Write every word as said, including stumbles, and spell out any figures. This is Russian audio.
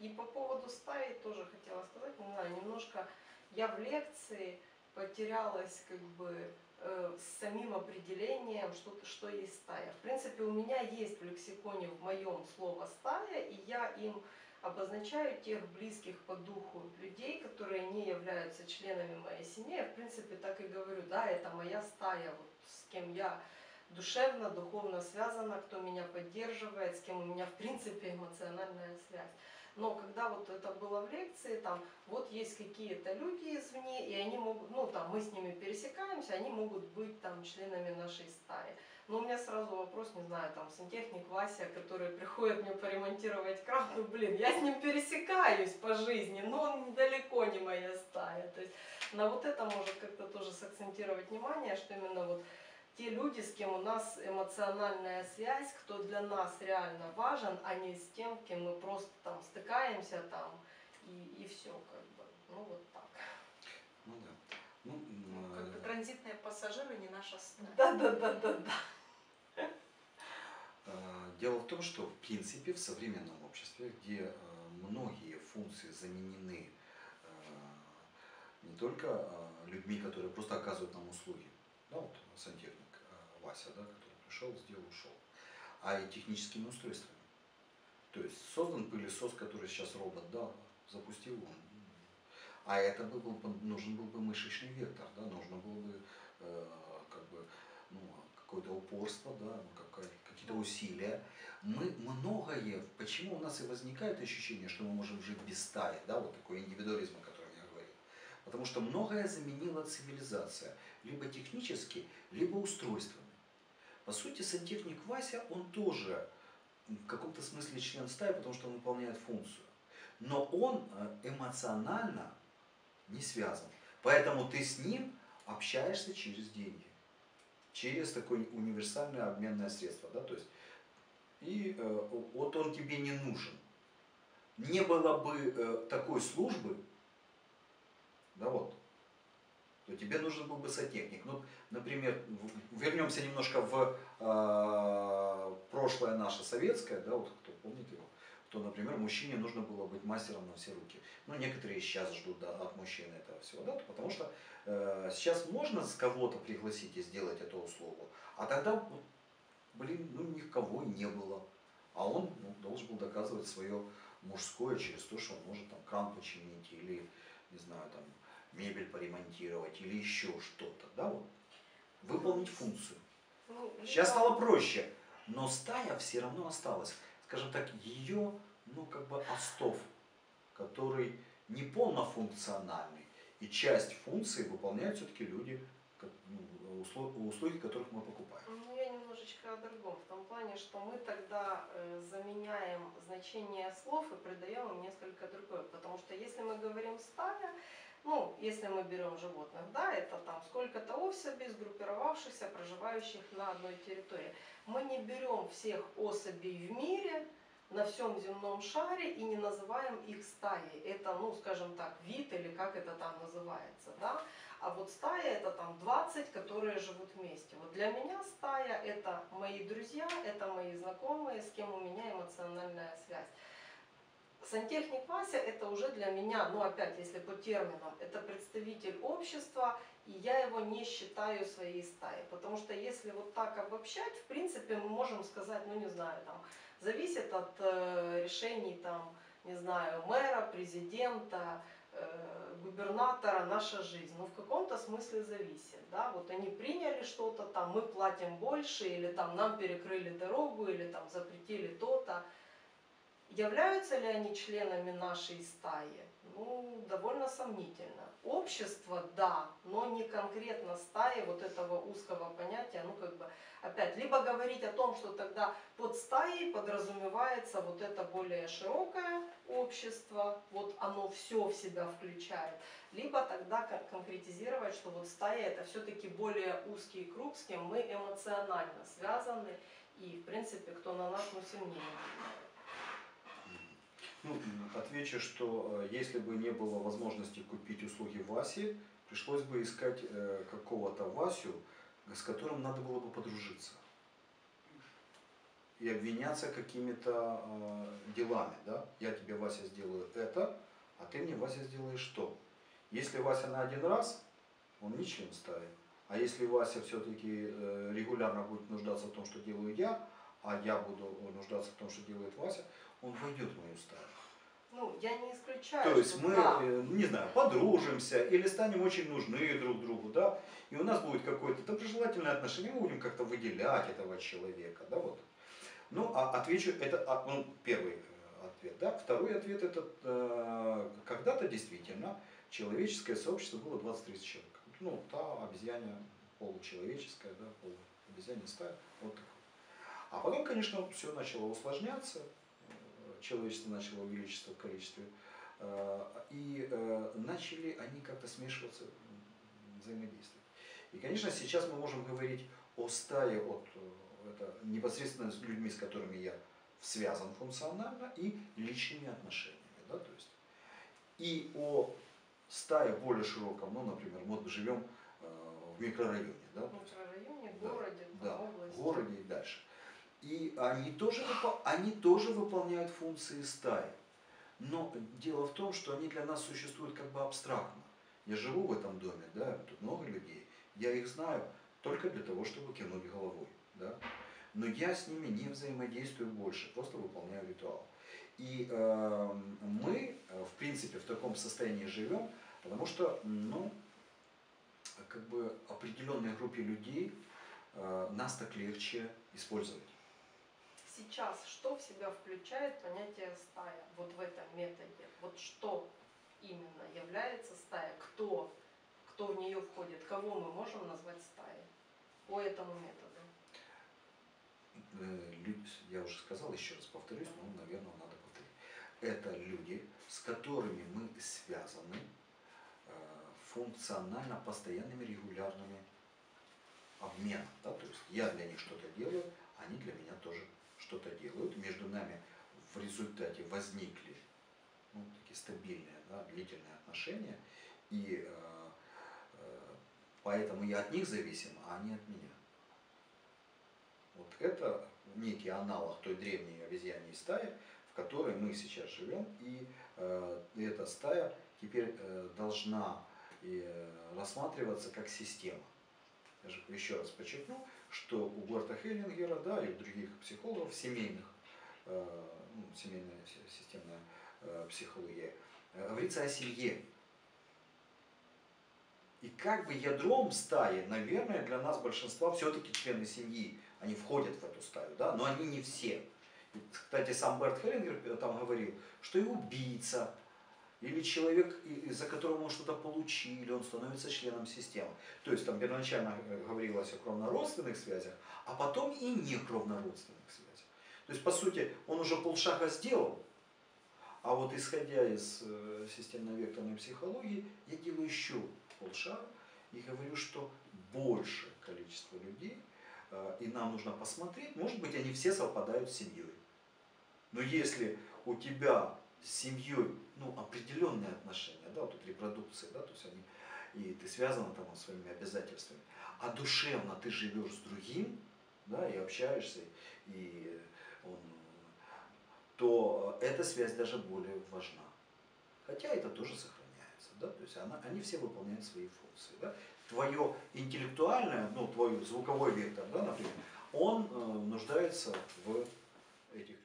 И по поводу стаи тоже хотела сказать, не знаю, немножко я в лекции потерялась как бы э, с самим определением, что, что есть стая. В принципе, у меня есть в лексиконе в моем слово стая, и я им обозначаю тех близких по духу людей, которые не являются членами моей семьи. Я в принципе так и говорю, да, это моя стая, вот, с кем я душевно, духовно связана, кто меня поддерживает, с кем у меня в принципе эмоциональная связь. Но когда вот это было в лекции, там, вот есть какие-то люди извне, и они могут, ну там, мы с ними пересекаемся, они могут быть там членами нашей стаи. Но у меня сразу вопрос, не знаю, там, сантехник Вася, который приходит мне поремонтировать кран, ну блин, я с ним пересекаюсь по жизни, но он далеко не моя стая. То есть на вот это может как-то тоже сакцентировать внимание, что именно вот те люди, с кем у нас эмоциональная связь, кто для нас реально важен, а не с тем, кем мы просто там стыкаемся там и, и все как бы. Ну вот так. Ну да. Ну, Ну, как бы э... транзитные пассажиры не наша стая. Да, да, да, да, да. Дело в том, что в принципе в современном обществе, где многие функции заменены не только людьми, которые просто оказывают нам услуги, да, вот сантехник Вася, да, который пришел, сделал, ушел, а и техническими устройствами. То есть создан пылесос, который сейчас робот, да, запустил он. А это был бы, нужен был бы мышечный вектор, да, нужно было бы э, как бы, ну, какое-то упорство, да, какие-то усилия. Мы многое, почему у нас и возникает ощущение, что мы можем жить без стаи, да, вот такой индивидуализм, о котором я говорил. Потому что многое заменила цивилизация, либо технически, либо устройствами. По сути, сантехник Вася, он тоже в каком-то смысле член стаи, потому что он выполняет функцию. Но он эмоционально не связан. Поэтому ты с ним общаешься через деньги. Через такое универсальное обменное средство. Да? То есть, и э, вот он тебе не нужен. Не было бы э, такой службы, да, вот, то тебе нужен был бы сантехник. Ну, например, вернемся немножко в э, прошлое наше советское, да, вот кто помнит его, то, например, мужчине нужно было быть мастером на все руки. Ну, некоторые сейчас ждут, да, от мужчины этого всего, да, потому что э, сейчас можно с кого-то пригласить и сделать эту услугу, а тогда, блин, ну никого не было. А он, ну, должен был доказывать свое мужское через то, что он может там кран починить или, не знаю, там, мебель поремонтировать или еще что-то, да, вот, выполнить функцию. Сейчас стало проще, но стая все равно осталась. Скажем так, ее, ну, как бы остов, который не полнофункциональный, и часть функций выполняют все-таки люди, услуги которых мы покупаем. Ну, я немножечко о другом, в том плане, что мы тогда э, заменяем значение слов и придаем им несколько другое. Потому что если мы говорим стая, ну, если мы берем животных, да, это там сколько-то особей, сгруппировавшихся, проживающих на одной территории. Мы не берем всех особей в мире, на всем земном шаре и не называем их стаей. Это, ну, скажем так, вид или как это там называется, да. А вот стая это там двадцать, которые живут вместе. Вот для меня стая это мои друзья, это мои знакомые, с кем у меня эмоциональная связь. Сантехник Вася это уже для меня, ну опять, если по терминам, это представитель общества, и я его не считаю своей стаей. Потому что если вот так обобщать, в принципе, мы можем сказать, ну не знаю, там, зависит от э, решений, там, не знаю, мэра, президента, э, губернатора наша жизнь. Ну в каком-то смысле зависит, да, вот они приняли что-то, там, мы платим больше, или там нам перекрыли дорогу, или там запретили то-то. Являются ли они членами нашей стаи? Ну, довольно сомнительно. Общество, да, но не конкретно стаи вот этого узкого понятия. Ну, как бы, опять, либо говорить о том, что тогда под стаей подразумевается вот это более широкое общество, вот оно все в себя включает, либо тогда конкретизировать, что вот стая это все-таки более узкий круг, с кем мы эмоционально связаны, и, в принципе, кто на нас, ну, сильнее влияет. Ну, отвечу, что если бы не было возможности купить услуги Васи, пришлось бы искать э, какого-то Васю, с которым надо было бы подружиться. и обвиняться какими-то э, делами, да? Я тебе, Вася, сделаю это, а ты мне, Вася, сделаешь что? Если Вася на один раз, он не член стаи. А если Вася все-таки э, регулярно будет нуждаться в том, что делаю я, а я буду нуждаться в том, что делает Вася, он войдет в мою стаю. Ну, я не исключаю, То есть что мы, да. э, не знаю, подружимся или станем очень нужны друг другу, да, и у нас будет какое-то доброжелательное отношение, мы будем как-то выделять этого человека, да, вот. Ну, а отвечу, это, а, ну, первый э, ответ, да. Второй ответ, это э, когда-то действительно человеческое сообщество было двадцать тридцать человек. Ну, та обезьяня получеловеческая, да, полуобезьяня стая, вот такое. А потом, конечно, все начало усложняться, человечество начало увеличиться в количестве, и начали они как-то смешиваться, взаимодействовать. И, конечно, сейчас мы можем говорить о стае, от, это непосредственно с людьми, с которыми я связан функционально, и личными отношениями. Да, то есть, и о стае более широком, ну, например, мы живем в микрорайоне. Да, В микрорайоне, городе, да, там, области. в городе и дальше. И они тоже, они тоже выполняют функции стаи. Но дело в том, что они для нас существуют как бы абстрактно. Я живу в этом доме, да, тут много людей, я их знаю только для того, чтобы кивнуть головой. Да? Но я с ними не взаимодействую больше, просто выполняю ритуал. И э, мы, в принципе, в таком состоянии живем, потому что, ну, как бы определенной группе людей э, нас так легче использовать. Сейчас что в себя включает понятие стая, вот в этом методе? Вот что именно является стая? Кто? Кто в нее входит? Кого мы можем назвать стаей по этому методу? Я уже сказал, еще раз повторюсь, но, наверное, надо повторить. Это люди, с которыми мы связаны функционально постоянными регулярными обменом. Да? То есть я для них что-то делаю, они для меня тоже что-то делают. Между нами в результате возникли, ну, такие стабильные, да, длительные отношения. И э, э, поэтому я от них зависим, а они от меня. Вот это некий аналог той древней обезьяньей стаи, в которой мы сейчас живем. И э, эта стая теперь э, должна и, э, рассматриваться как система. Я же еще раз подчеркну, что у Горта Хеллингера, да, и у других психологов, семейных, э, ну, семейная системная э, психология, э, говорится о семье. И как бы ядром стаи, наверное, для нас большинства все-таки члены семьи. Они входят в эту стаю, да, но они не все. И, кстати, сам Берт Хеллингер там говорил, что и убийца, или человек, из-за которого мы что-то получили, он становится членом системы. То есть там первоначально говорилось о кровнородственных связях, а потом и не кровнородственных связях. То есть, по сути, он уже полшага сделал, а вот исходя из э, системно-векторной психологии, я делаю еще полшага и говорю, что большее количество людей, э, и нам нужно посмотреть, может быть, они все совпадают с семьей. Но если у тебя с семьей, ну, определенные отношения, да, вот тут репродукция, да, то есть они, и ты связана там своими обязательствами, а душевно ты живешь с другим, да, и общаешься, и он, то эта связь даже более важна. Хотя это тоже сохраняется, да, то есть она, они все выполняют свои функции, да. Твое интеллектуальное, ну, твой звуковой вектор, да, например, он э, нуждается в этих